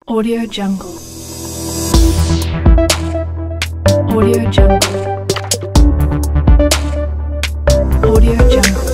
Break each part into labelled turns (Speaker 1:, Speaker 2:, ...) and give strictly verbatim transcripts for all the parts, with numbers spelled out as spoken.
Speaker 1: Audio Jungle. Audio Jungle. Audio Jungle.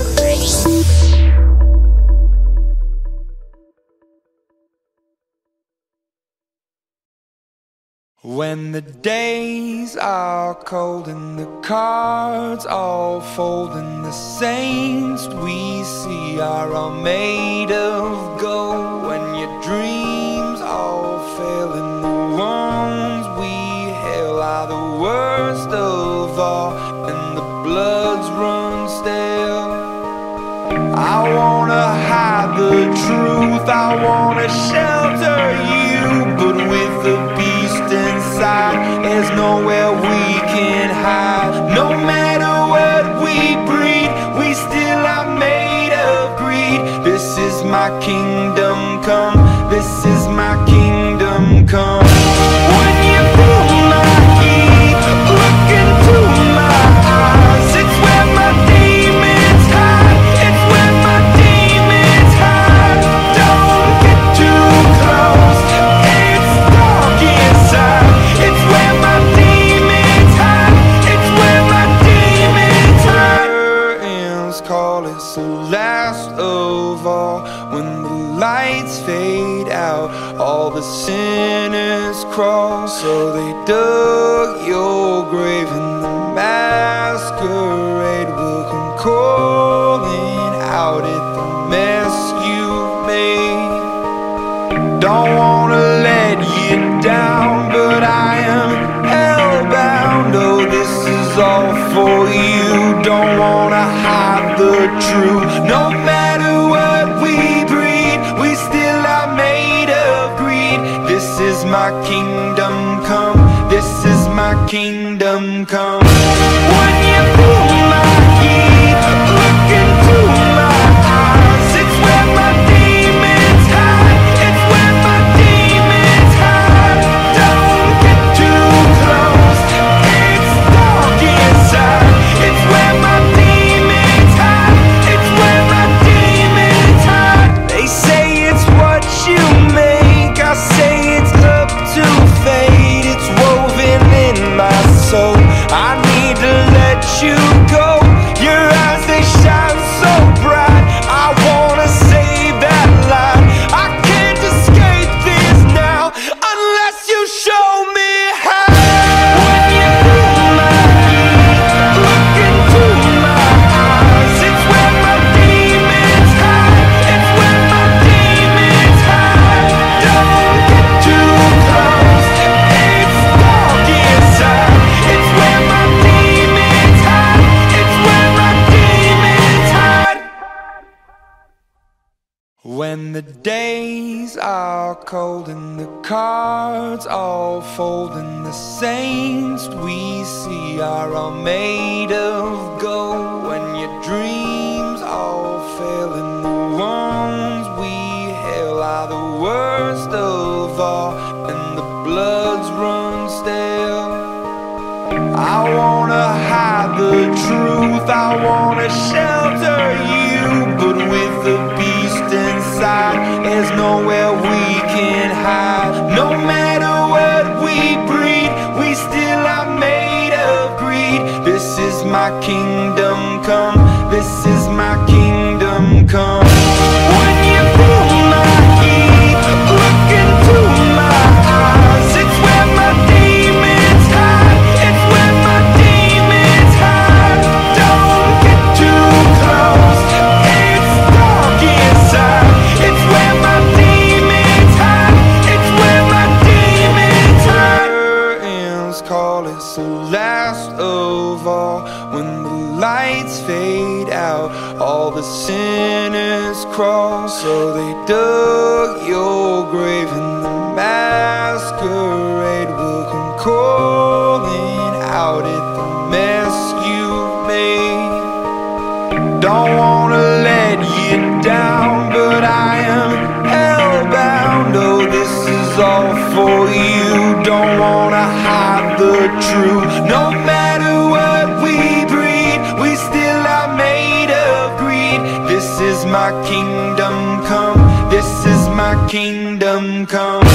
Speaker 2: When the days are cold and the cards all fold and the saints we see are all made of gold, when your dreams all fail and the ones we hail are the worst of all and the bloods run stale, I wanna hide the truth, I wanna shelter you, but with the beast inside, there's nowhere we can hide. No matter what we breed, we still are made of greed. This is my kingdom come, this is my kingdom come. When you feel my heat, look into my eyes, it's where my demons hide, it's where my demons hide. Don't get too close, it's dark inside, it's where my demons hide, it's where my demons hide. Curtains call, it's the last of all. When the lights fade out, all the sinners crawl. So they dug your grave and the masquerade will come calling out at the mess you've made. Don't wanna let you down, but I am hellbound. Oh, this is all for you. Don't wanna hide the truth. No matter what we breed, we still are made of greed. This is my kingdom come, this is my kingdom come. When you feel my heat, look into my eyes, it's where my demons hide, it's where my demons hide. Don't get too close, it's dark inside, it's where my demons hide, it's where my demons hide. They say it's what you make, I say it's up to fate. It's woven in my soul, I need to let you go. Your eyes, they shine so bright, I wanna save that light. I can't escape this now unless you show me how. When you feel my heat, look into my eyes, it's where my demons hide, it's where my demons hide. Don't get too close, it's dark inside, it's where my demons hide, it's where my demons hide. When the days are cold and the cards all fold and the saints we see are all made of gold, when your dreams all fail and the ones we hail are the worst of all and the bloods run stale, I wanna hide the truth, I wanna shelter you, but with the beast inside, there's nowhere we can hide. No matter what we breed, we still are made of greed. This is my kingdom come, this is my kingdom come. When you feel my heat, look into my eyes, it's where my demons hide, it's where my demons hide. Don't get too close, it's dark inside, it's where my demons hide, it's where my demons hide. Curtains call, it's the last of all. When the lights fade out, all the sinners crawl. So they dug your grave and the masquerade will come calling out at the mess you've made. Don't wanna let you down, but I am hellbound. Oh, this is all for you. Don't wanna hide the truth. No matter what we breed, we still are made of greed. This is my kingdom come, this is my kingdom come.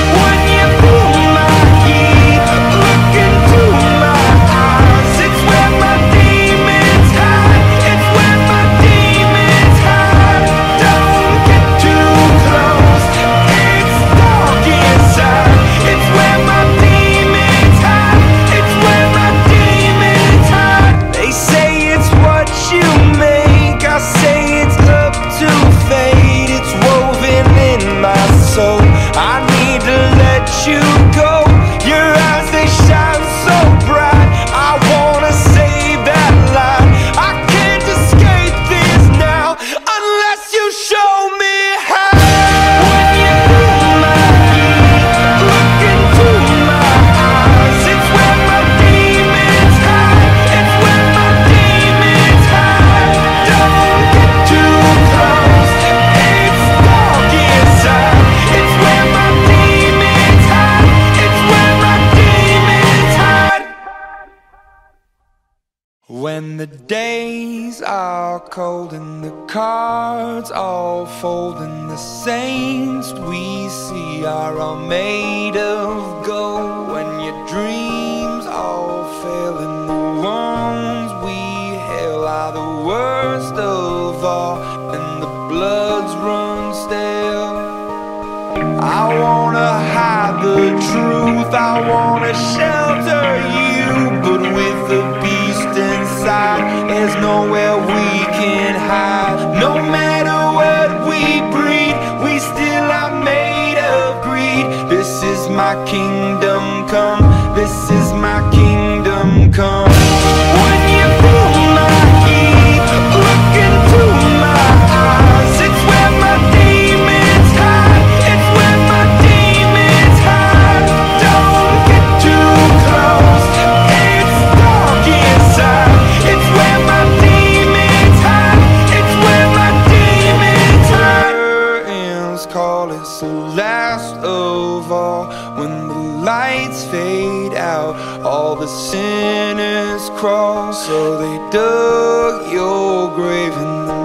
Speaker 2: When you feel my heat, look into my eyes. It's where my demons hide. It's where my demons hide. Don't get too close. It's dark inside. It's where my demons hide. It's where my demons hide. They say it's what you make. I say it's up to fate. It's woven in my soul. I need to let you go. Your eyes, they shine so bright. I wanna save that light. I can't escape this now unless you show me how. When you feel my heat, look into my eyes. It's where my demons hide. It's where my demons hide. Don't get too close. It's dark inside. It's where my demons hide. It's where my demons hide. When the days are cold and the cards all fold and the saints we see are all made of gold, when your dreams all fail and the ones we hail are the worst of all and the bloods run stale, I wanna hide the truth, I wanna shelter you, but with the beast inside, there's nowhere we can hide. No matter what we breed, we still are made of greed. This is my kingdom come, this is my kingdom come. When you feel my heat, look into my eyes. It's where my demons hide. It's where my demons hide. Don't get too close. It's dark inside. It's where my demons hide. It's where my demons hide. Curtains call, it's the last of all. When the lights fade out, all the sinners crawl. So they dug your grave and the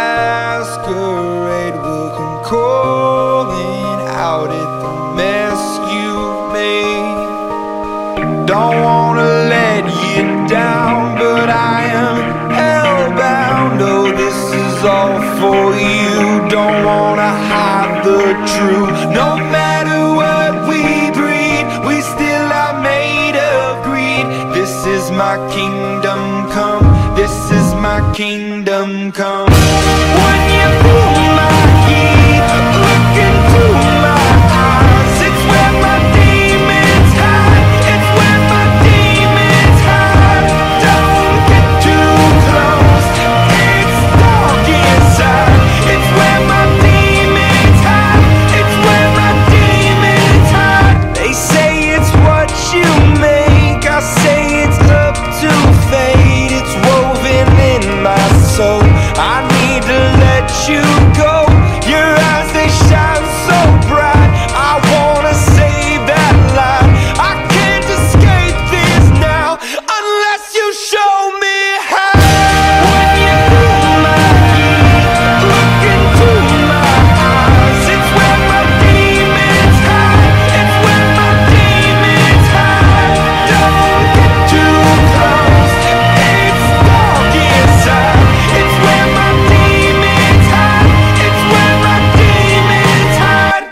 Speaker 2: masquerade will come calling out at the mess you've made. Don't wanna let you down, but I am hellbound. Oh, this is all for you. Don't wanna hide the truth. No matter what we breed, we still are made of greed. This is my kingdom come. This is my kingdom come. When you feel my heat, look into my eyes. It's where my demons hide. It's where my demons hide. Don't get too close. It's dark inside. It's where my demons hide. It's where my demons hide. They say it's what you make. I say it's up to fate. It's woven in my soul. I need to let you go. Your eyes, they shine so bright. I wanna save that light. I can't escape this now unless you show me how. When you feel my heat, look into my eyes. It's where my demons hide. It's where my demons hide. Don't get too close. It's dark inside. It's where my demons hide. It's where my demons hide.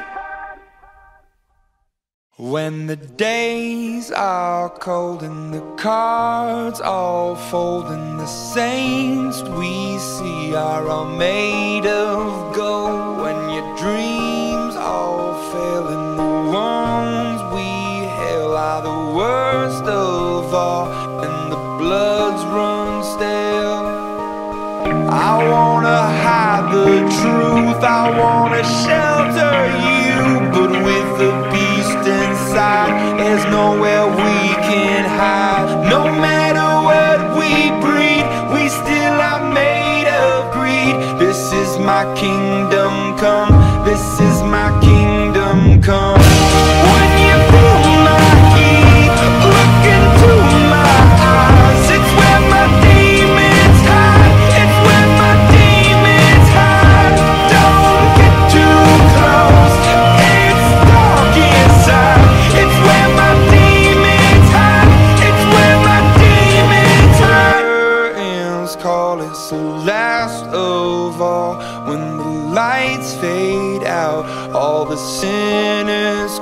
Speaker 2: When the days are cold and the cards all fold and the saints we see are all made of gold, when your dreams all fail and the ones we hail are the worst of all and the bloods run stale, I wanna hide the truth, I wanna shelter you, but with the beast inside, there's nowhere we can hide. No matter what we breed, we still are made of greed. This is my kingdom come, this is my kingdom come. When you feel my heat, look into my eyes. It's where my demons hide. It's where my demons hide. Don't get too close. It's dark inside.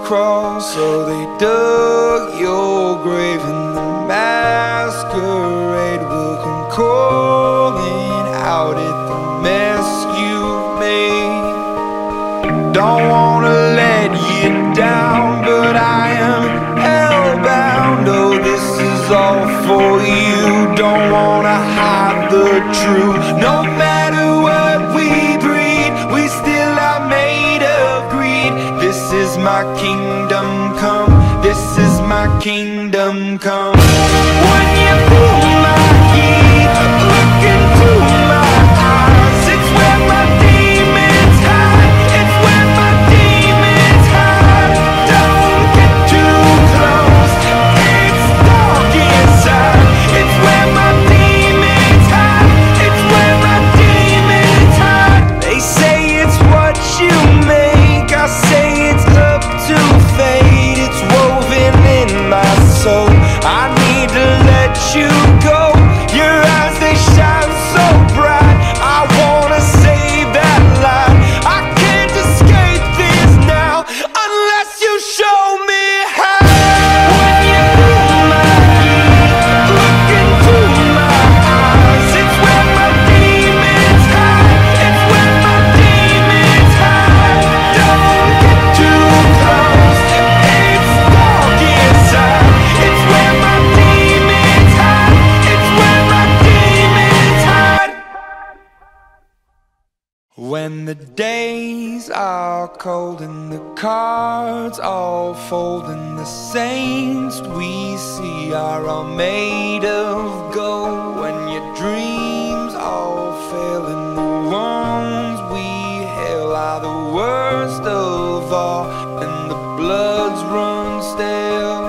Speaker 2: crawl. So they dug your grave and the masquerade will come calling out at the mess you've made. Don't wanna let you down, but I am hellbound. Oh, this is all for you. Don't wanna hide the truth. No matter what we breed, we still are made of greed. This is my kingdom come. This is my kingdom come. When you feel my heat, look into my eyes. It's where my demons hide. It's where my demons hide. Don't get too close. It's dark inside. It's where my demons hide. It's where my demons hide. They say it's what you make. I say it's up to fate. It's woven in my soul. I need to let you go. Your eyes, they shine so bright. I wanna save that light. I can't escape this now unless you show me how. When you feel my heat, look into my eyes. It's where my demons hide. It's where my demons hide. Don't get too close. It's dark inside. It's where my demons hide. It's where my demons hide. When the days are cold and the cards all fold and the saints we see are all made of gold. When your dreams all fail and the ones we hail are the worst of all and the bloods run stale.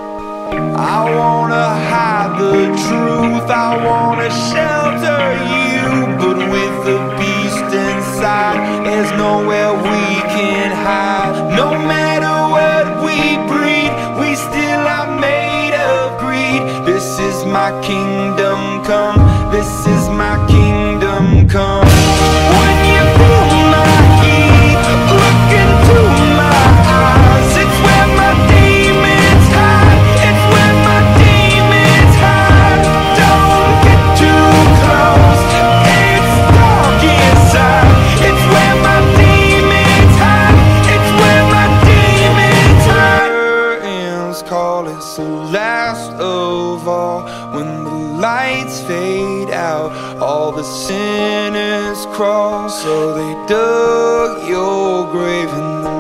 Speaker 2: I wanna hide the truth, I wanna shelter you, but with the beast inside, there's nowhere we can hide. No matter what we breed, we still are made of greed. This is my kingdom come. This is my kingdom come. When you feel my heat, look into my eyes. It's where my demons hide. It's where my demons hide. Don't get too close. It's dark inside. It's where my demons hide. It's where my demons hide. Curtains call, it's the last of all. When the lights fade out, all the sinners crawl. So they dug your grave and the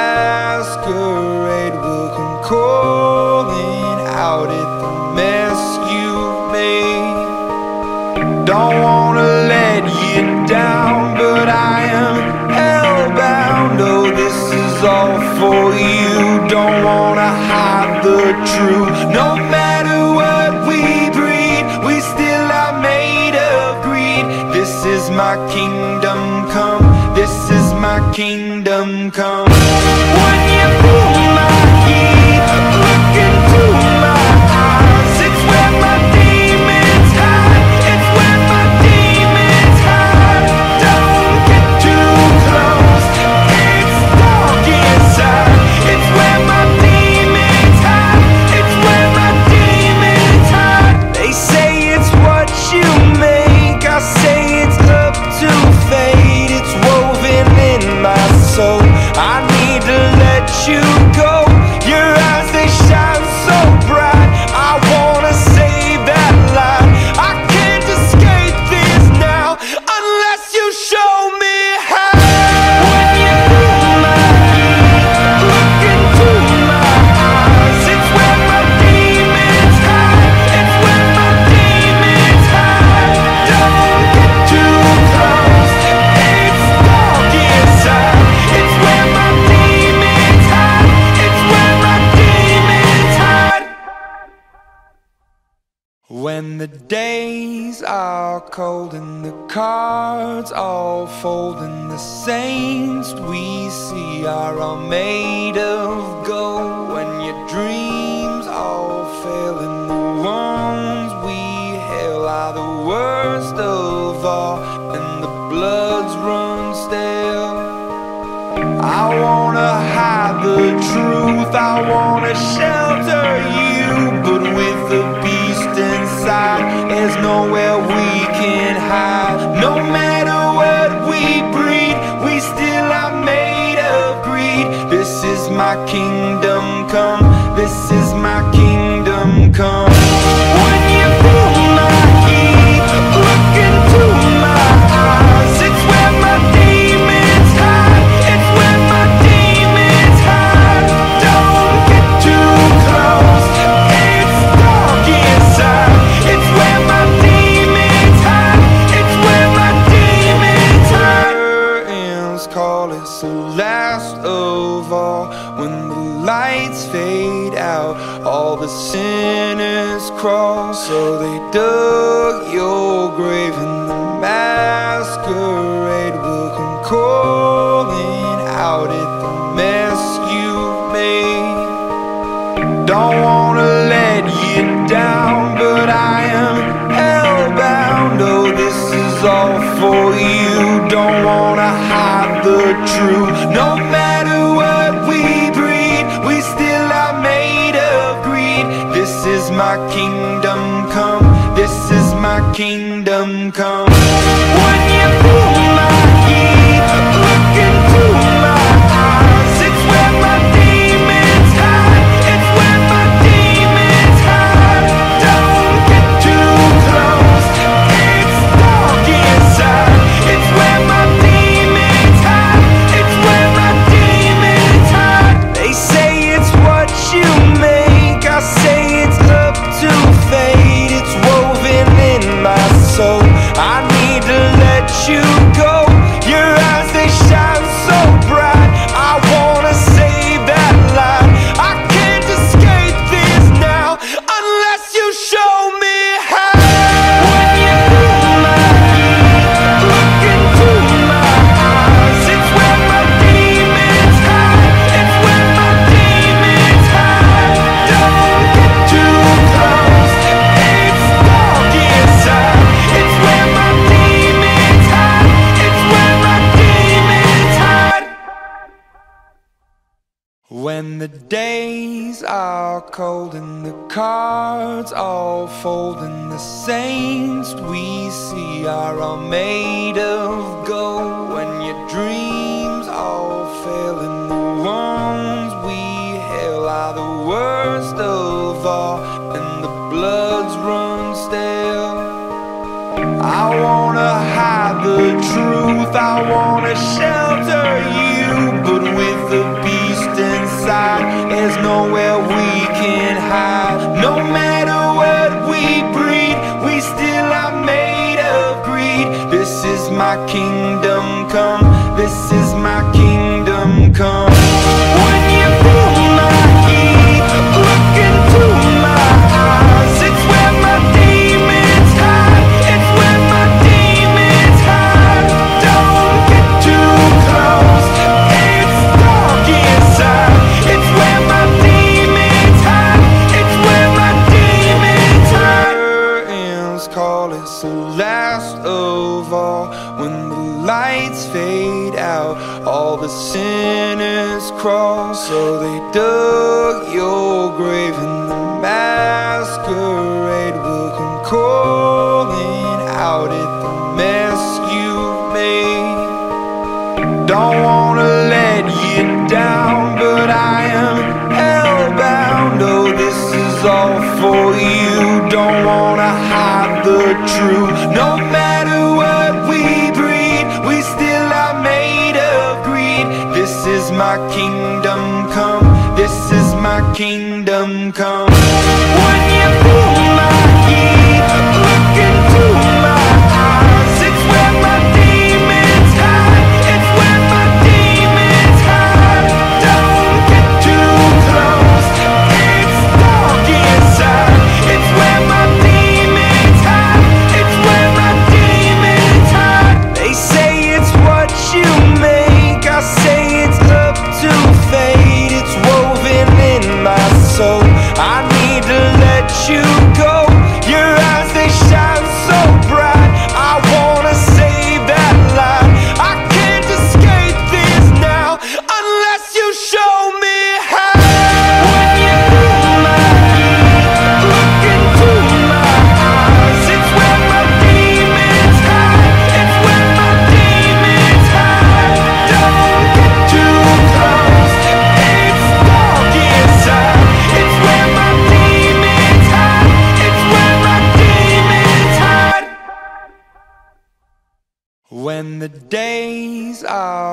Speaker 2: masquerade will come calling out at the mess you've made. Don't wanna let you down, but I am hellbound. Oh, this is all for you. Don't wanna hide the truth. No matter what we breed, we still are made of greed. This is my kingdom come. This is my kingdom come. When you feel my heat, look into my eyes. It's where my demons hide. It's where my demons hide. Don't get too close. It's dark inside. It's where my demons hide. It's where my demons hide. They say it's what you make. I say it's up to fate. It's woven in my soul. I need to let you go. Your eyes, they shine so bright. I wanna save that light. I can't escape this now unless you show me how. When you feel my heat, look into my eyes. It's where my demons hide. It's where my demons hide. Don't get too close. It's dark inside. It's where my demons hide. It's where my demons hide. When the days are cold and the cards all fold and the saints we see are all made of gold. When your dreams all fail and the ones we hail are the worst of all and the bloods run stale. I wanna hide the truth. kingdom come. This is my kingdom come. When you feel my heat, look into my eyes. It's where my demons hide. It's where my demons hide. Don't get too close. It's dark inside. It's where my demons hide. It's where my demons hide. Curtains call it the last of all. When the lights fade out, all the sinners crawl. So they dug your grave, and the masquerade will come calling out at the mess you've made. Don't wanna let you down, but I am hellbound. Oh, this is all for you. Don't wanna hide the truth. No matter what we breed, we still are made of greed. This is my kingdom come. This is my kingdom come. When you feel my heat, look into my eyes. It's where my demons hide. It's where my demons hide. Don't get too close. It's dark inside. It's where my demons hide. It's where my demons hide. They say it's what you make. I say it's up to fate. It's woven in my soul. I need to let you go. Your eyes, they shine so bright. I wanna save that light. I can't escape this now unless you show me how. When you feel my heat, look into my eyes. It's where my demons hide. It's where my demons hide. Don't get too close. It's dark inside. It's where my demons hide. It's where my demons hide. When the days are cold and the cards all fold, and the saints we see are all made of gold. When your dreams all fail and the ones we hail are the worst of all, and the bloods run stale, I wanna hide the truth. I wanna shelter you, but with the beast inside, there's nowhere we can hide. No matter what we breed, we still are made of greed. This is my kingdom come. This is my kingdom come. When you feel my heat, look into my eyes. It's where my demons hide. It's where my demons hide. Don't get too close. It's dark inside. It's where my demons hide. It's where my demons hide. Curtains call it the last of all. When the lights fade out, all the sinners crawl. So they dug your grave, and the masquerade will come calling out at the mess you've made. Don't wanna let you down, but I am hellbound. Oh, this is all for you. Don't wanna hide the truth. No matter what we breed, we still are made of greed. This is my kingdom come. This is my kingdom come. When you feel my heat, look into my eyes. It's where my demons hide. It's where my demons hide. Don't get too close. It's dark inside. It's where my demons hide. It's where my demons hide. They say it's what you make. I say it's up to fate. It's woven in my soul. I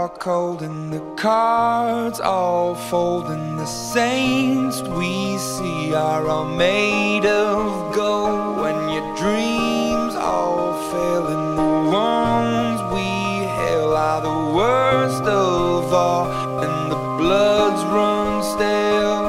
Speaker 2: are cold and the cards all fold, and the saints we see are all made of gold. When your dreams all fail and the ones we hail are the worst of all, and the bloods run stale.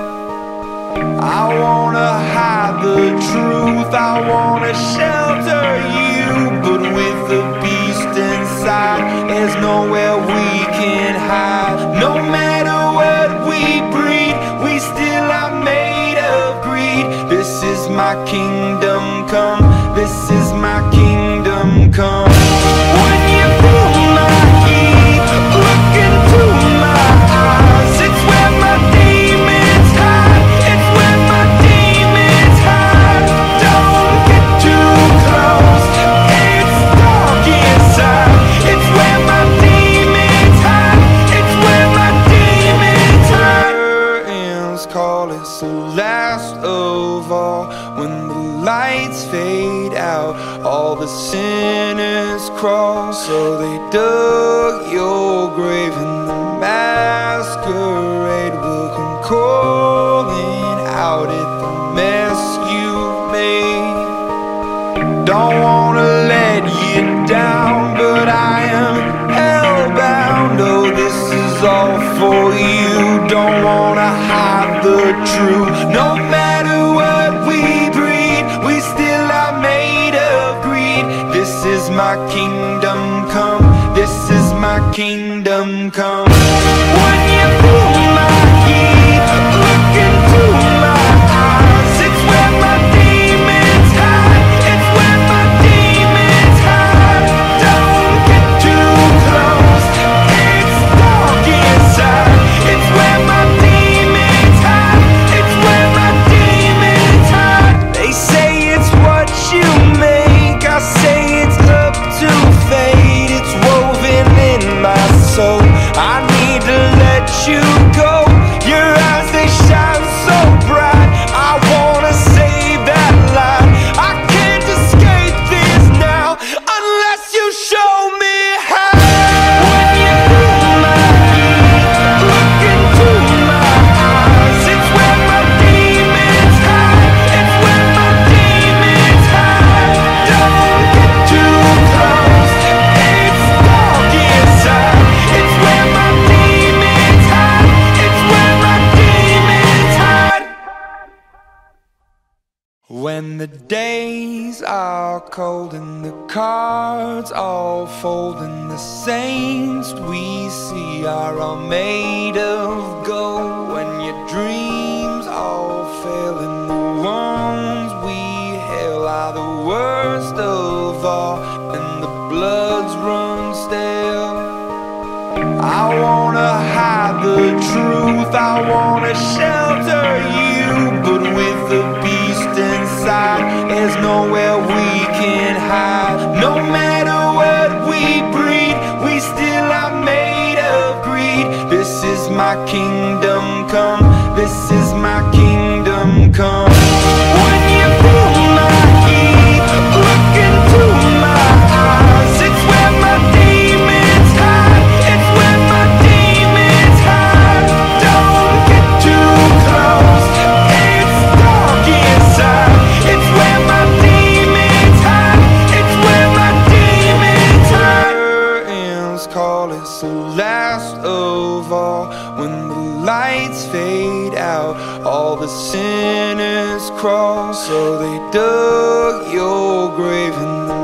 Speaker 2: I wanna hide the truth, I wanna shelter you, but with the beast inside, there's nowhere we can hide. No matter what we breed, we still are made of greed. This is my kingdom come, this is my kingdom come. When you feel my heat, look into my eyes, it's where my demons hide, it's where my demons hide. Don't get too close, it's dark inside, it's where my demons hide, it's where my demons hide. Curtains call, it's the last of all. When the lights fade out, all the sinners crawl. So they dug your grave and the masquerade will come calling out at the mess you've made. Don't wanna let you down, but I am hellbound. Oh, this is all for you. Don't wanna hide the truth. No matter what we breed, we still are made of greed. This is my kingdom come, this is my kingdom come. When you feel my heat, look into my eyes, it's where my demons hide, it's where my demons hide. Don't get too close, it's dark inside, it's where my demons hide, it's where my demons hide. They say it's what you make, I say it's up to fate. It's woven in my soul, I need to let you go. Your eyes, they shine so bright, I wanna save that light. I can't escape this now unless you show me how. When you feel my heat, look into my eyes, it's where my demons hide, it's where my demons hide. Don't get too close, it's dark inside, it's where my demons hide, it's where my demons hide. When the days are cold and the cards all fold, and the saints we see are all made of gold. When your dreams all fail and the ones we hail are the worst of all, and the bloods run stale. I wanna hide the truth, I wanna shelter you, but with the beast inside, there's nowhere we can hide. No matter what we breed, we still are made of greed. This is my kingdom come, this is my kingdom come. When you feel my heat, look into my eyes, it's where my demons hide, it's where my demons hide. Don't get too close, it's dark inside, it's where my demons hide, it's where my demons hide. Curtains call, it's the last of all. When the lights fade out, all the sinners crawl. So they dug your grave and the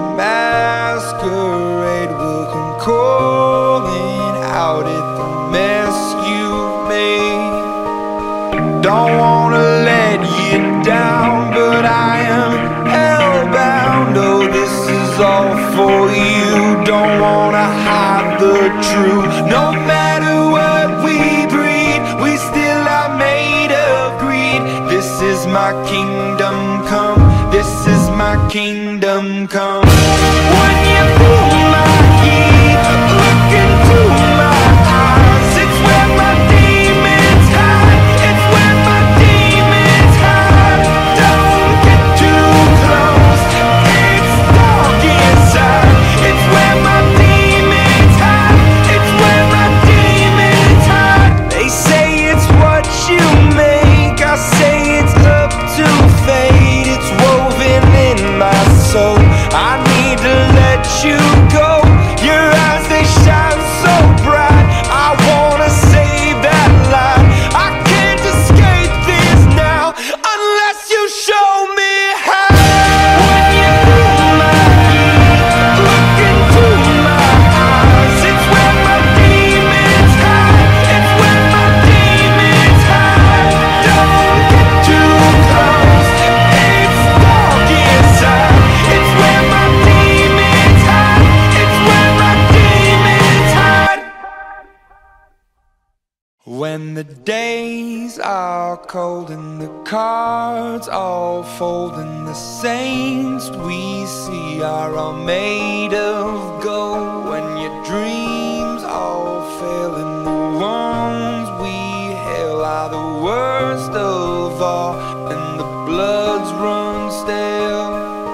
Speaker 2: masquerade will come calling out at the mess you've made. Don't wanna let you down, but I am hellbound. Oh, this is all for you. Don't wanna hide the truth. No matter what we breed, we still are made of greed. This is my kingdom come, this is my kingdom come. When you feel my heat, look into my eyes, it's where my demons hide, it's where my demons hide. Don't get too close, it's dark inside, it's where my demons hide, it's where my demons hide. are cold and the cards all fold, and the saints we see are all made of gold. When your dreams all fail and the ones we hail are the worst of all, and the bloods run stale.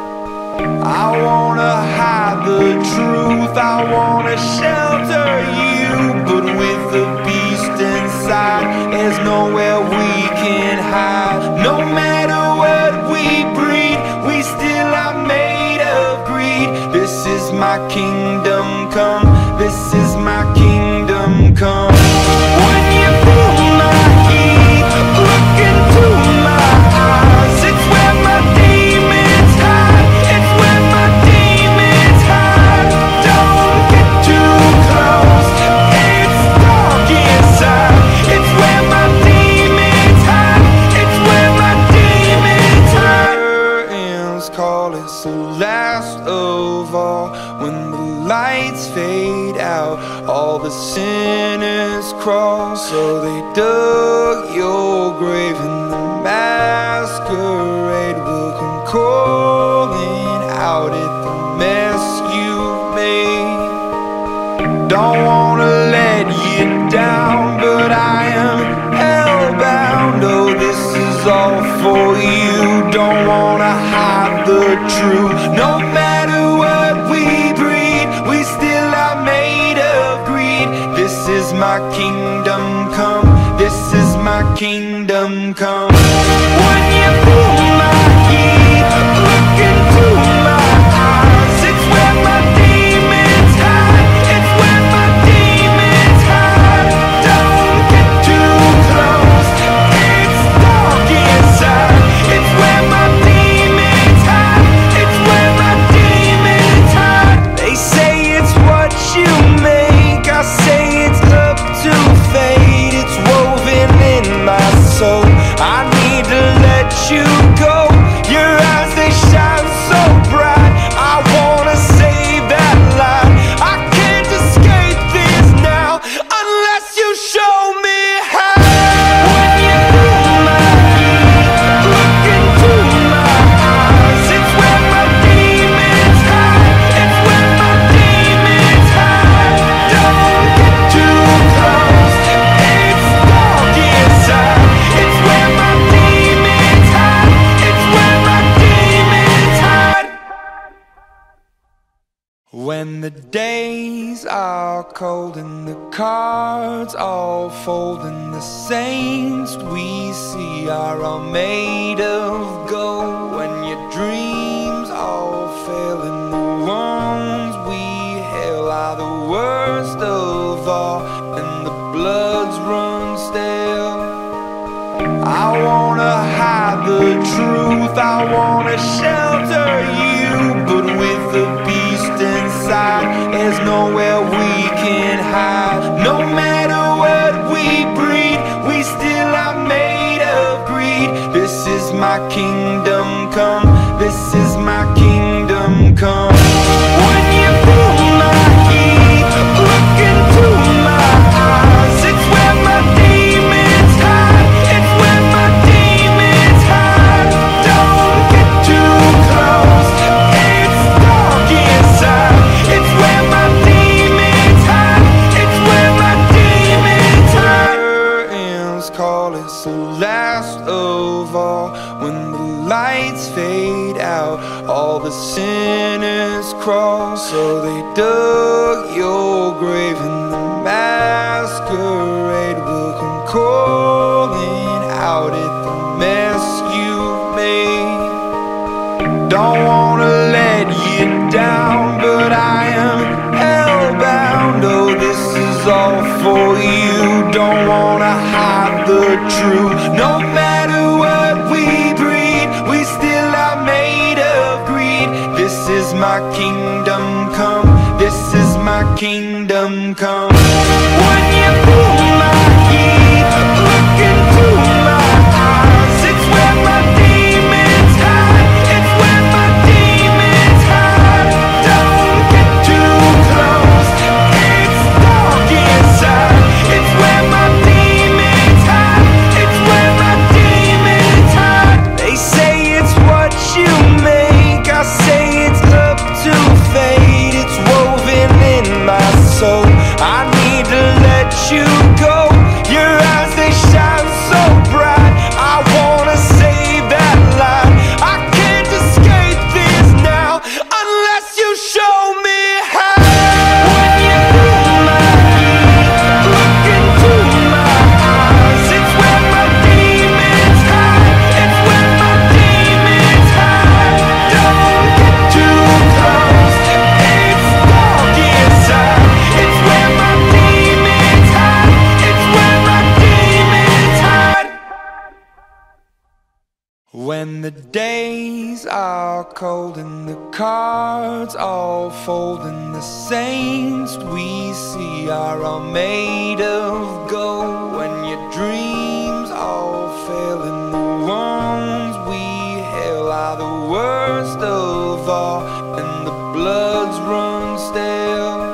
Speaker 2: I wanna hide the truth, I wanna shelter you, but with the beast inside, there's nowhere we can hide. No matter what we breed, we still are made of greed. This is my kingdom come, this is my kingdom come. When you feel my heat, look into my eyes, it's where my demons hide, it's where my demons hide. Don't get too close, it's dark inside, it's where my demons hide, it's where my demons hide. Curtains call, it's the last of all. When the lights fade out, all the sinners crawl. So they dug your grave and the masquerade will come calling out at the mess you've made. Don't wanna let you down, but I am hellbound. Oh, this is all for you. Don't wanna hide the truth. No matter what we breed, we still are made of greed. This is my kingdom come, this is my kingdom come. When you feel my heat, look into my eyes, it's where my demons hide, it's where my demons hide. Don't get too close, it's dark inside, it's where my demons hide, it's where my demons hide. They say it's what you make, I say it's up to fate. It's woven in my soul, I need to let you go. Your eyes, they shine so bright, I wanna save that light. I can't escape this now unless you show me how. When you feel my heat, look into my eyes, it's where my demons hide, it's where my demons hide. Don't get too close, it's dark inside, it's where my demons hide, it's where my demons hide. When the days are cold and the cards all fold, and the saints we see are all made of gold. When your dreams all fail and the ones we hail are the worst of all, and the bloods run stale. I wanna hide the truth, I wanna shelter you, but with the beast inside, there's nowhere we can hide. No matter what we breed, we still are made of greed. This is my kingdom come, this is my kingdom come. When you feel my heat, look into my eyes, it's where my demons hide, it's where my demons hide. Don't get too close, it's dark inside, it's where my demons hide, it's where my demons hide. Curtains call, it's the last of all. When the lights fade out, all the sinners crawl. So they dug your grave and the masquerade will come calling out at the mess you've made. Don't wanna let you down, but I am hellbound. Oh, this is all for you. Don't wanna hide the truth. No matter what we breed, we still are made of greed. This is my kingdom come, this is my kingdom come. When you feel my heat, look into my eyes, it's where my demons hide, it's where my demons hide. Don't get too close, it's dark inside, it's where my demons hide, it's where my demons hide. When the days are cold and the cards all fold and the saints we see are all made of gold, when your dreams all fail and the ones we hail are the worst of all and the bloods run stale,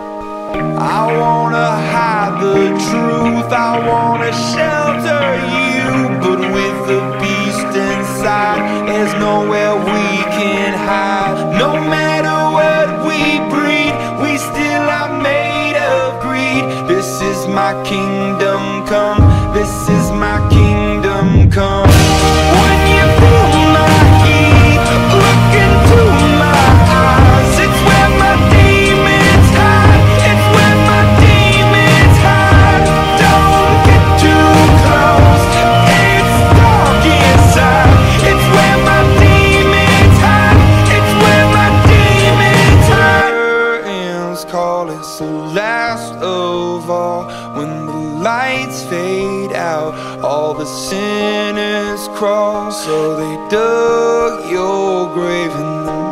Speaker 2: I wanna hide the truth, I wanna shelter you, but with the beast inside, there's nowhere we can hide. No matter what we breed, we still are made of greed. This is my kingdom come, this is my kingdom come. When you feel my heat, look into my eyes, it's where my demons hide, it's where my demons hide. Don't get too close, it's dark inside, it's where my demons hide, it's where my demons hide. Curtains call, it's the last of all. When the lights fade out, all the sinners crawl. So they dug your grave and the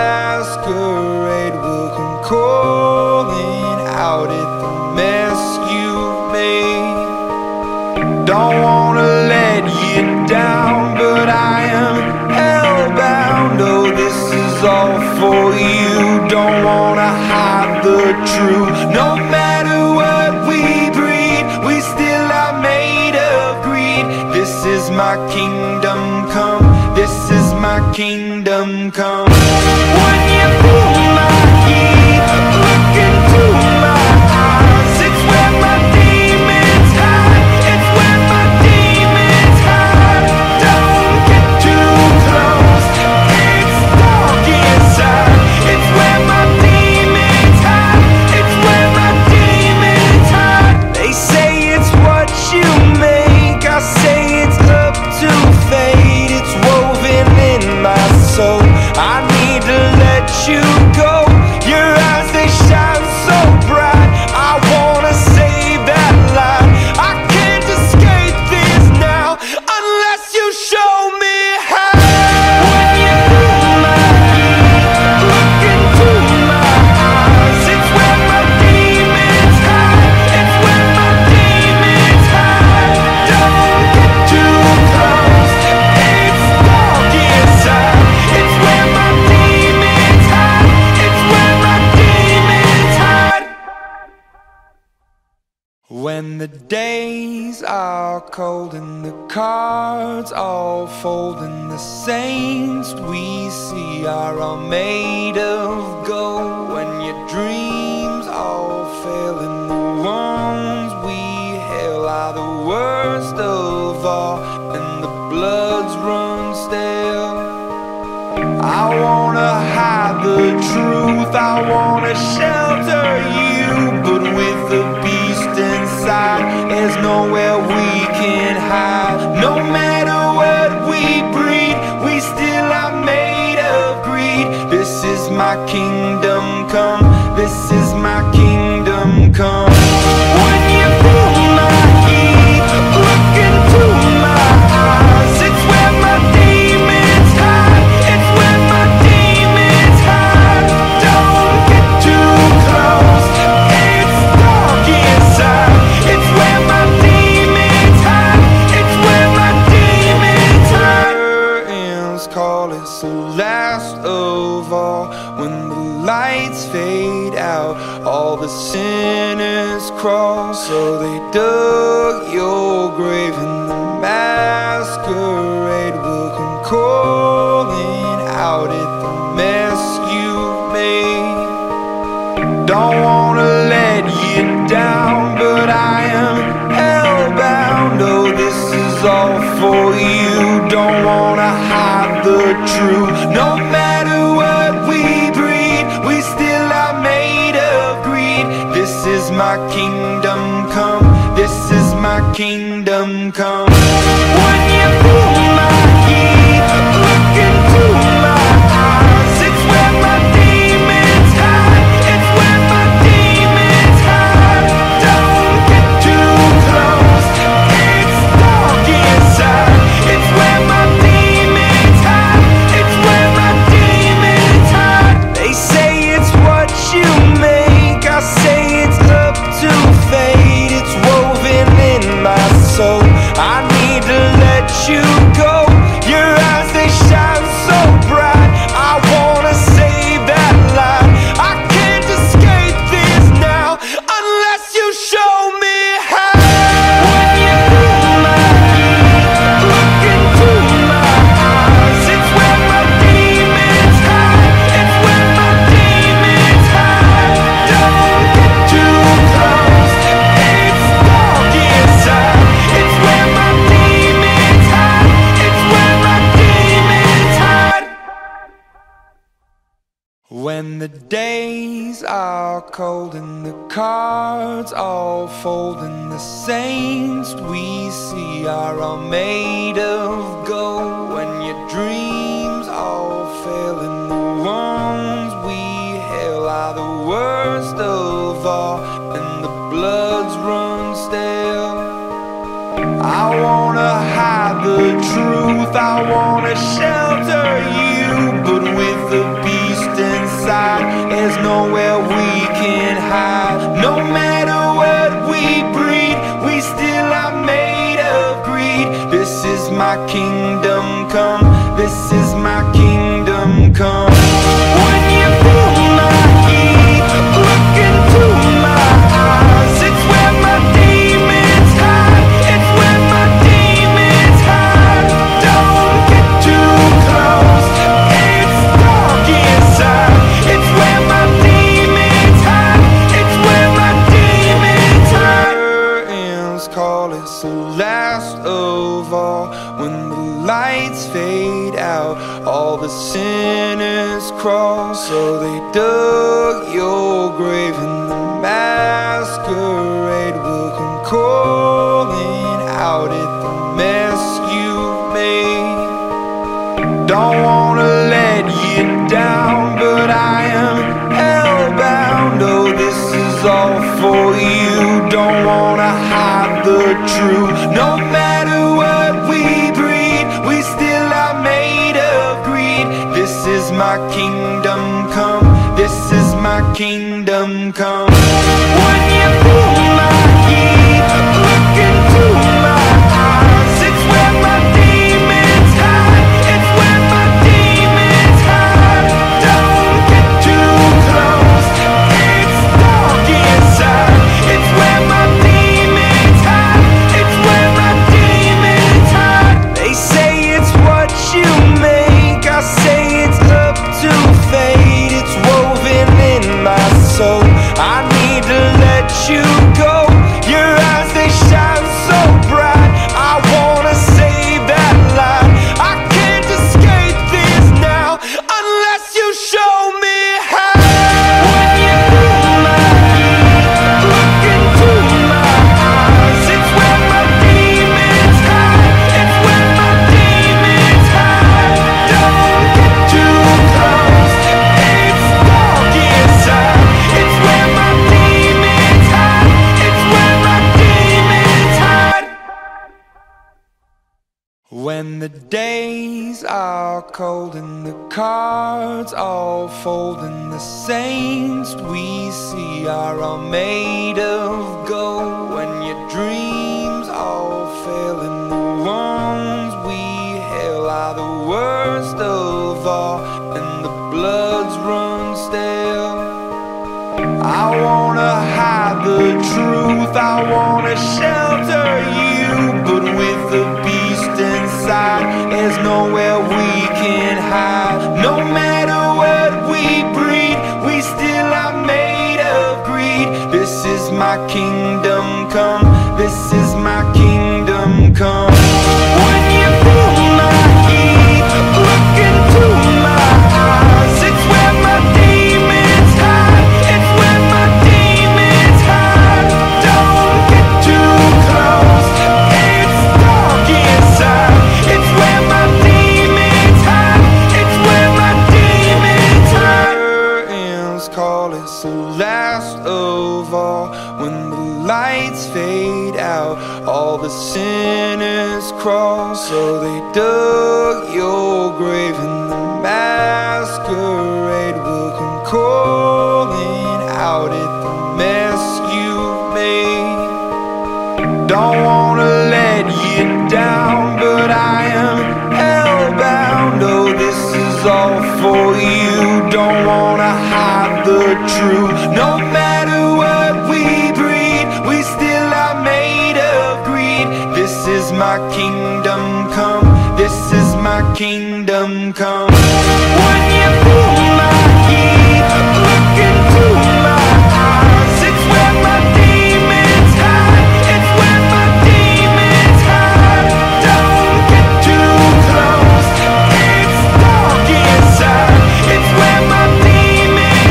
Speaker 2: masquerade will come calling out at the mess you've made. Don't wanna let you down, but I am hellbound. Oh, this is all for you. Don't wanna hide the truth. No matter what we breed, we still are made of greed. This is my kingdom come, this is my kingdom come. When you feel my heat, look into my eyes, it's where my demons hide, it's where my demons hide. Don't get too close, it's dark inside, it's where my demons hide, it's where my demons hide. They say it's what you make, I say it's up to fate. It's woven in my soul, I need to let you go. Your eyes, they shine so bright, I wanna save that light. I can't escape this now unless you show me how. When you feel my heat, look into my eyes, it's where my demons hide, it's where my demons hide. Don't get too close, it's dark inside, it's where my demons hide, it's where my demons hide. When the days are cold and the cards all fold and the saints we see are all made of gold, when your dreams all fail and the ones we hail are the worst of all and the bloods run stale, I wanna hide the truth, I wanna shelter you, but with the beast inside, there's nowhere we can hide. No matter what we breed, we still are made of greed. This is my kingdom come, this is my kingdom come. When you feel my heat, look into my eyes, it's where my demons hide, it's where my demons hide. Don't get too close, it's dark inside, it's where my demons hide, it's where my demons hide. Curtains call, it's the last of all. When the lights fade out, all the sinners crawl. So they dug your grave and the masquerade will come calling out at the mess you've made. Don't wanna let you down, but I am hellbound. Oh, this is all for you. Don't wanna hide the truth. No matter what we breed, we still are made of greed. This is my kingdom come, this is my kingdom come. When you feel my heat, look into my eyes, it's where my demons hide, it's where my demons hide. Don't get too close, it's dark inside, it's where my demons When the days are cold and the cards all fold and the saints we see are all made of gold, when your dreams all fail and the ones we hail are the worst of all and the bloods run stale, I wanna hide the truth, I wanna shelter you, but with the beast inside, there's nowhere we can hide. No matter what we breed, we still are made of greed. This is my kingdom come, this is my kingdom come. When you feel my heat, look into my eyes, it's where my demons hide, it's where my demons hide. Don't get too close, it's dark inside, it's where my demons hide, it's where my demons hide. Curtains call, it's the last of all. When the lights fade out, all the sinners crawl. So they dug your grave and the masquerade will come calling out at the mess you've made. Don't wanna let you down, but I am hellbound. Oh, this is all for you. Don't wanna hide the truth. No matter what we breed, we still are made of greed. This is my kingdom come, this is my kingdom come. When you feel my heat, look into my eyes, it's where my demons hide, it's where my demons hide. Don't get too close, it's dark inside, it's where my demons hide, it's where my demons hide. They say it's what you make, I say it's up to fate. It's woven in my soul, I need to let you go. Your eyes, they shine so bright, I wanna save that light. I can't escape this now unless you show me how. When you feel my heat, look into my eyes, it's where my demons hide, it's where my demons hide. Don't get too close, it's dark inside, it's where my demons hide, it's where my demons hide. When the days are cold and the cards all fold and the saints we see are all made of gold, when your dreams all fail and the ones we hail are the worst of all and the bloods run stale, I wanna hide the truth, I wanna shelter you, but with the beast inside, there's nowhere we can hide. No matter what we breed, we still are made of greed. This is my kingdom come, this is my kingdom come. When you feel my heat, look into my eyes, it's where my demons hide, it's where my demons hide. Don't get too close, it's dark inside, it's where my demons hide, it's where my demons hide. Curtains call, it's the last of all. When the lights fade out, all the sinners crawl. So they dug your grave and the masquerade will come calling out at the mess you've made. Don't wanna let you down, but I am hellbound. Oh, this is all for you. Don't wanna hide the truth. No matter what we breed, we still are made of greed. This is my kingdom come, this is my kingdom come. When you feel my heat, look into my eyes, it's where my demons hide, it's where my demons hide. Don't get too close, it's dark inside, it's where my demons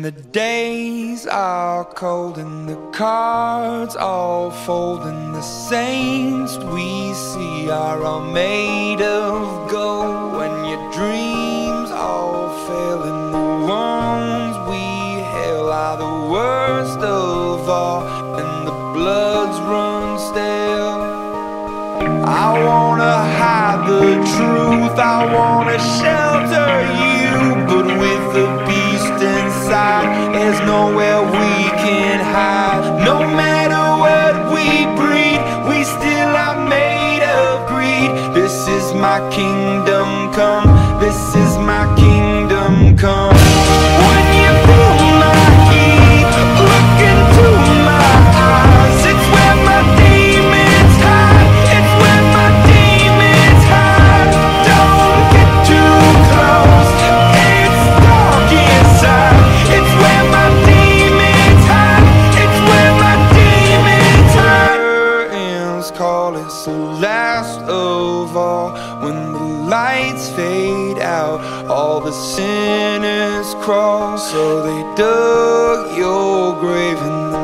Speaker 2: the days are cold and the cards all fold, and the saints we see are all made of gold. When your dreams all fail and the ones we hail are the worst of all, and the bloods run stale. I wanna hide the truth, I wanna shelter you, but with the beast inside, there's nowhere we can hide. No matter what we breed, we still are made of greed. This is my kingdom come, this is my kingdom come. When you feel my heat, look into my eyes, it's where my demons hide, it's where my demons hide. Don't get too close, it's dark inside, it's where my demons hide, it's where my demons hide. Curtains call, it's the last of all. When the lights fade out, all the sinners crawl. So they dug your grave and the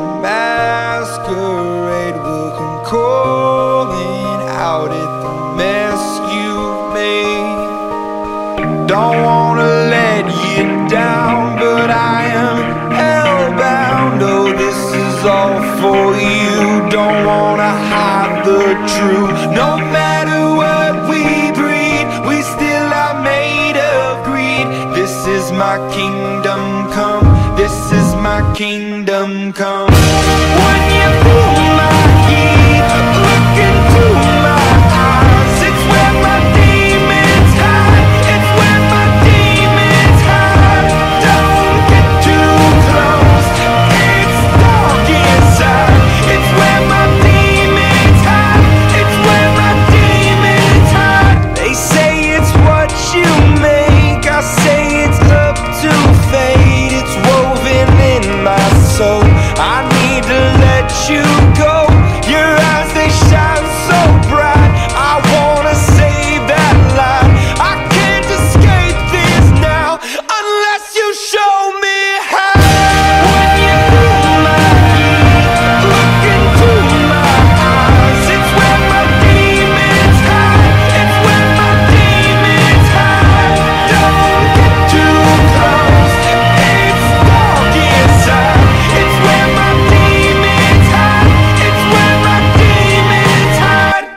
Speaker 2: masquerade will come calling out at the mess you've made. Don't wanna let you down, but I am hellbound. Oh, this is all for you. Don't wanna hide the truth. No matter what we breed, we still are made of greed. This is my kingdom come, this is my kingdom come. When you feel my heat, look into my eyes, it's where my demons hide, it's where my demons hide. Don't get too close, it's dark inside, it's where my demons hide, it's where my demons hide. They say it's what you make, I say it's up to fate. It's woven in my soul, I need to let you go. Your eyes, they shine so bright, I wanna save that light. I can't escape this now unless you show me how. When you feel my heat, look into my eyes, it's where my demons hide, it's where my demons hide. Don't get too close, it's dark inside, it's where my demons hide, it's where my demons hide.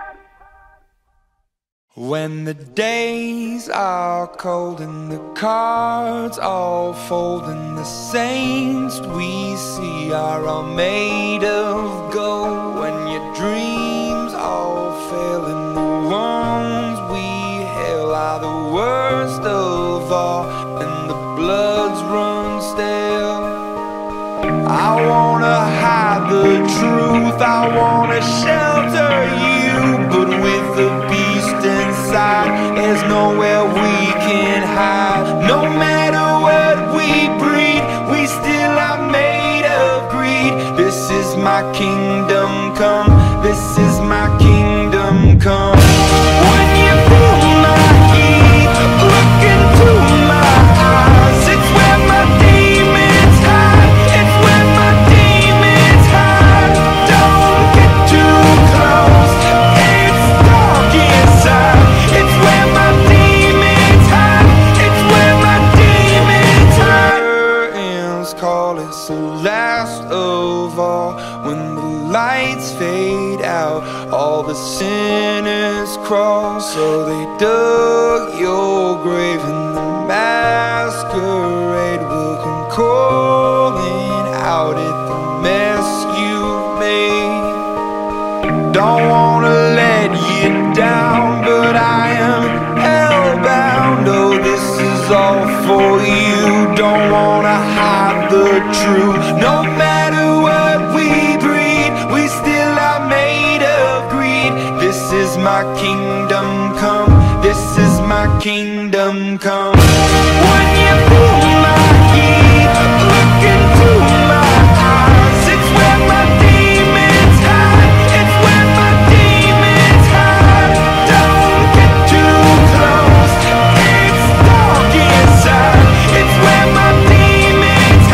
Speaker 2: When the days are cold and the cards all fold, and the saints we see are all made of gold. When your dreams all fail and the ones we hail are the worst of all, and the bloods run stale. I wanna hide the truth, I wanna shelter you, but with the beast inside, there's nowhere we can hide. No matter what we breed, we still are made of greed. This is my kingdom come, this is my kingdom come. When you feel my heat, look into my eyes, it's where my demons hide, it's where my demons hide. Don't get too close, it's dark inside, it's where my demons hide, it's where my demons hide. Curtains call, it's the last of all. When the lights fade out, all the sinners crawl. So they dug your grave and the masquerade will come calling out at the mess you've made. Don't wanna let you down, but I am hellbound. Oh, this is all for you. Don't wanna hide the truth. No matter what we breed, we still are made of greed. This is my kingdom come, this is my kingdom come. When you feel my heat, look into my eyes, it's where my demons hide, it's where my demons hide. Don't get too close, it's dark inside, it's where my demons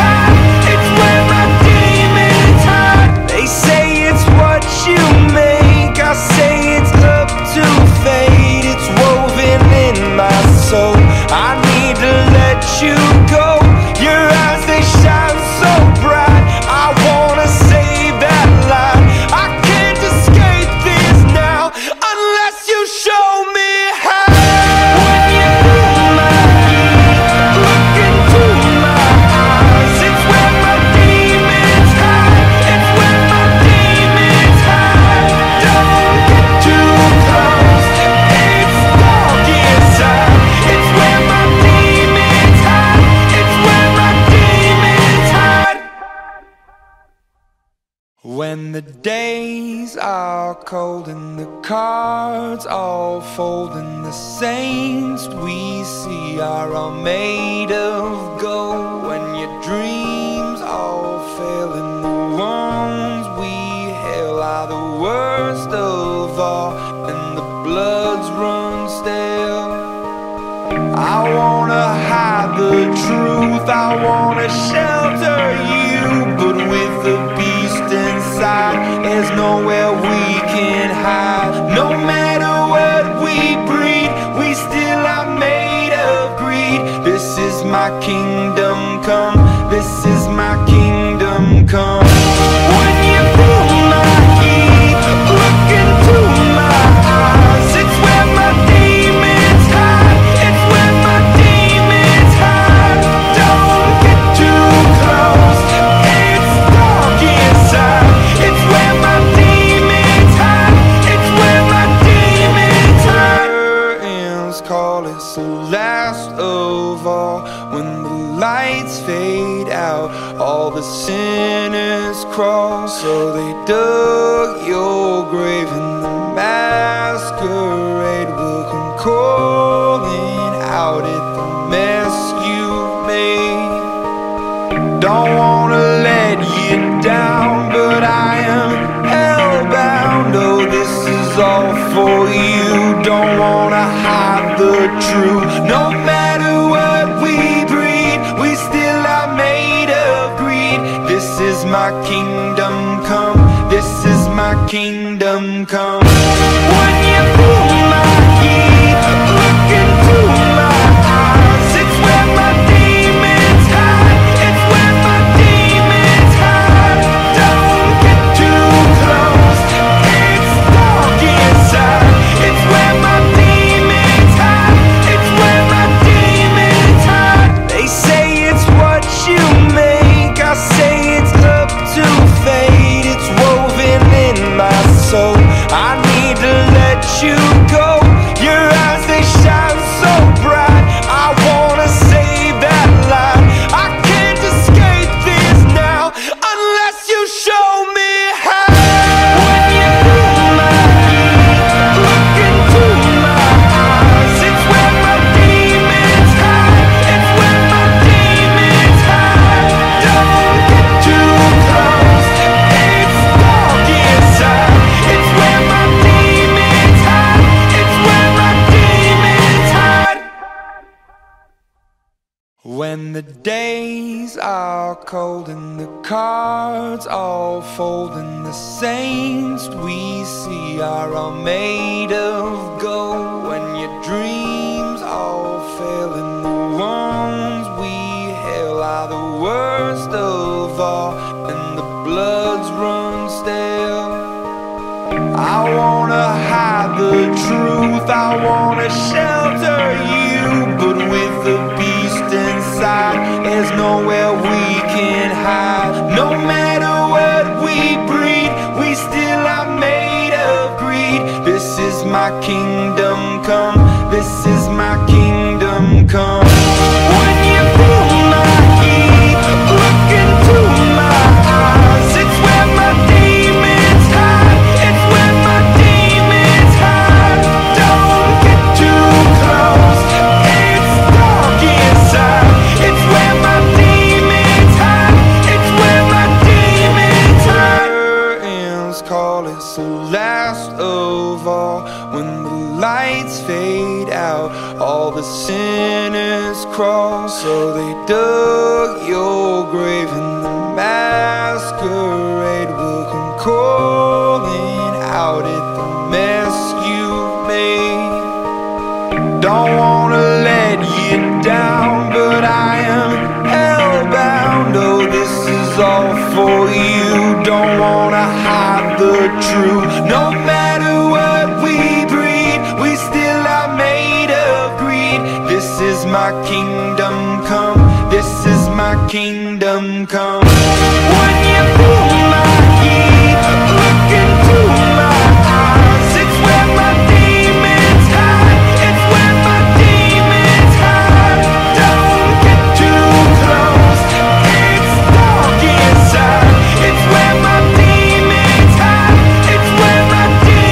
Speaker 2: cold and the cards all fold, and the saints we see are all made of gold. When your dreams all fail and the ones we hail are the worst of all, and the bloods run stale. I wanna hide the truth, I wanna shelter you, but with the beast inside, there's nowhere we can hide. No matter what we breed, we still are made of greed. This is my kingdom come, this is my kingdom come. When you feel my heat, look into my eyes, it's where my demons hide, it's where my demons hide. Don't get too close, it's dark inside, it's where my demons hide, it's where my demons hide. Curtains call, it's the last of all. When the lights fade out, all the sinners crawl. So they dug your grave, and the masquerade will come calling out at the mess you've made. Don't wanna let you down, but I am hellbound. Oh, this is all for you. Don't wanna hide the truth. No matter what we breed, we still are made of greed. This is my kingdom come, this is my kingdom come. When you feel my heat, look into my eyes, it's where my demons hide, it's where my demons hide. Don't get too close, it's dark inside, it's where my demons hide, it's where my demons hide. They say it's what you make, I say it's up to fate. It's woven in my soul, I need to let you go. Your eyes, they shine so bright, I wanna save that light. I can't escape this now unless you show me how. When you feel my heat, look into my eyes, it's where my demons hide, it's where my demons hide. Don't get too close, it's dark inside, it's where my demons hide, it's where my demons hide. When the days are cold and the cards all fold, and the saints we see are all made of gold. When your dreams all fail and the ones we hail are the worst of all, and the bloods run stale. I wanna hide the truth, I wanna shelter you, but with the beast inside, there's nowhere we can hide. No matter what we breed, we still are made of greed. This is my kingdom come, this is my kingdom come. When you feel my heat, look into my eyes, it's where my demons hide, it's where my demons hide. Don't get too close, it's dark inside, it's where my demons hide, it's where my demons hide. Curtains call, it's the last of all. When the lights fade out, all the sinners crawl. So they dug your grave, and the masquerade will come calling out at the mess you've made. Don't wanna let you down, but I am hellbound. Oh, this is all for you. Don't wanna hide the truth. No matter what we breed, we still are made of greed. This is my kingdom come, this is my kingdom come. When you feel my heat, look into my eyes, it's where my demons hide, it's where my demons hide. Don't get too close, it's dark inside, it's where my demons hide, it's where my demons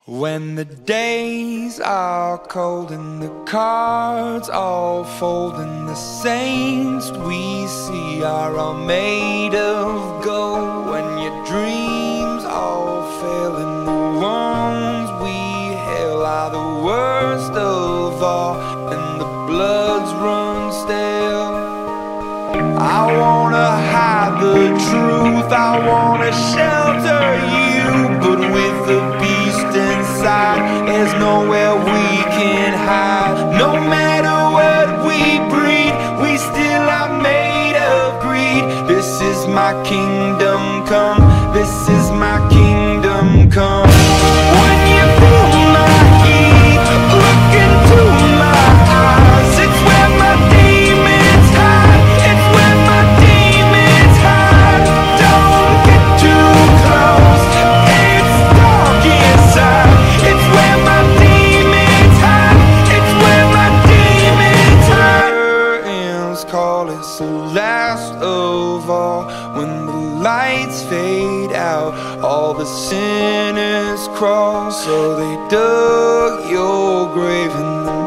Speaker 2: When the days are cold and the cards all fold and the saints we see are all made of gold, when your dreams all fail and the ones we hail are the worst of all and the bloods run stale, I wanna hide the truth, I wanna shelter you, but with the beast inside, there's nowhere we can hide. No matter what we breed, we still are made of greed. This is my kingdom come, this is my kingdom come. When you feel my heat, look into my eyes, it's where my demons hide, it's where my demons hide. Don't get too close, it's dark inside, it's where my demons hide, it's where my demons hide. Curtains call, it's the last of all. When the lights fade out, all the sinners crawl. So they dug your grave and the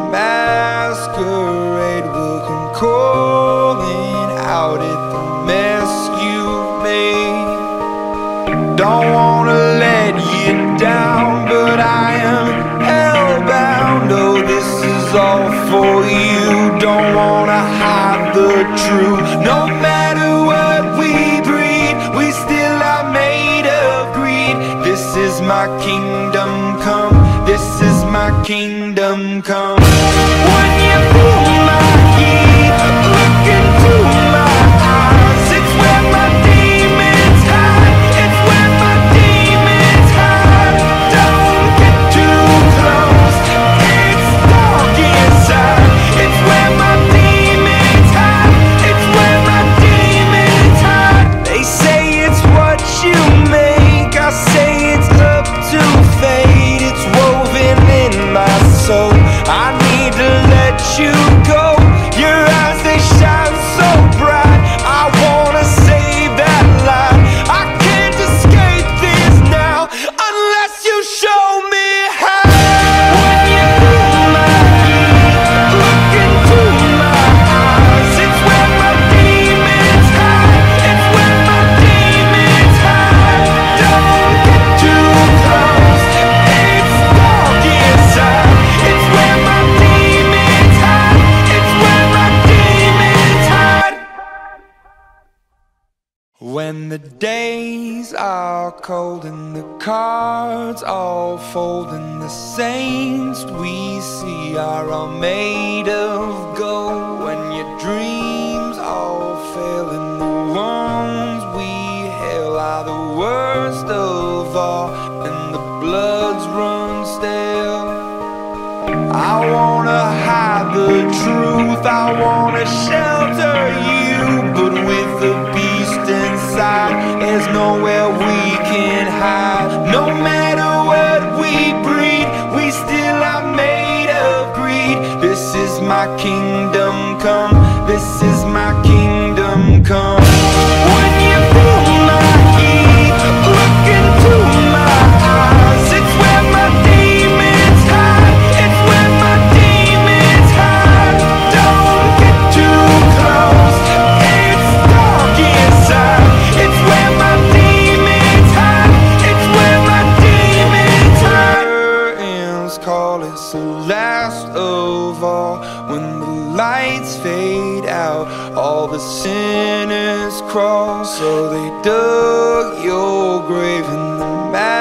Speaker 2: masquerade will come calling out at the mess you've made. Don't wanna let you down, but I am hellbound. Oh, this is all for you. Don't wanna hide the truth. No matter what we breed, we still are made of greed. This is my kingdom come, this is my kingdom come. When you feel my heat, look into my eyes, it's where my demons hide, it's where my demons hide. Don't get too close, it's dark inside, it's where my demons hide, it's where my demons hide. They say it's what you make, I say it's up to fate. It's woven in my soul, I need to let you go. Your eyes, they shine so bright, I wanna save that light. I can't escape this now unless you show me how. When you feel my heat, look into my eyes, it's where my demons hide, it's where my demons hide. Don't get too close, it's dark inside, it's where my demons hide, it's where my demons hide. When the days are cold and the cards all fold and the saints we see are all made of gold, when your dreams all fail and the ones we hail are the worst of all and the bloods run stale, I wanna hide the truth, I wanna shelter you, but with the beast inside, there's nowhere we can hide. No matter what we breed, we still are made of greed. This is my kingdom come, this is my kingdom come. When you feel my heat, look into my eyes, it's where my demons hide, it's where my demons hide. Don't get too close, it's dark inside, it's where my demons hide, it's where my demons hide. Curtains call, it's the last of all. When the lights fade out, all the sinners crawl. So they dug your grave and the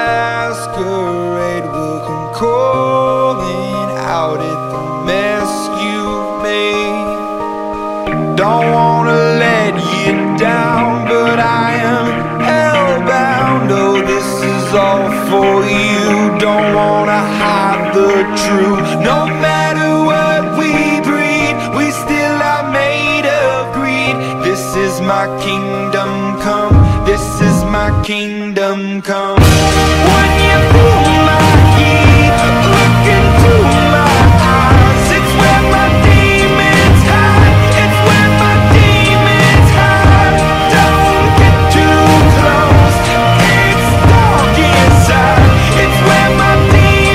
Speaker 2: masquerade will come calling out at the mess you've made. Don't wanna let you down, but I am hellbound. Oh, this is all for you. Don't wanna hide the truth. No matter what we breed, we still are made of greed. This is my kingdom come, this is my kingdom come. When you feel my heat, look into my eyes, it's where my demons hide, it's where my demons hide. Don't get too close, it's dark inside, it's where my demons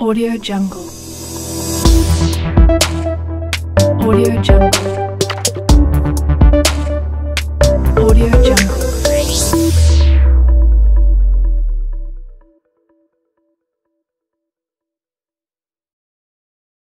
Speaker 1: Audio Jungle. Audio Jungle.